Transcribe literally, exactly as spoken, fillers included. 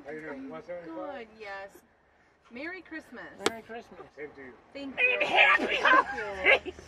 How you doing? one seventy-five? Good, yes. Merry Christmas. Merry Christmas. Same to you. Thank you. And happy holidays.